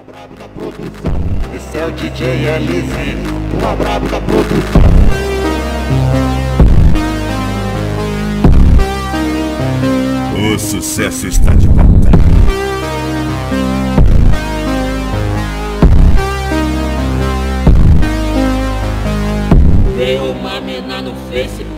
Brabo da produção, esse é o DJ LZ, o brabo da produção. O sucesso está de volta. Veio uma mina no Face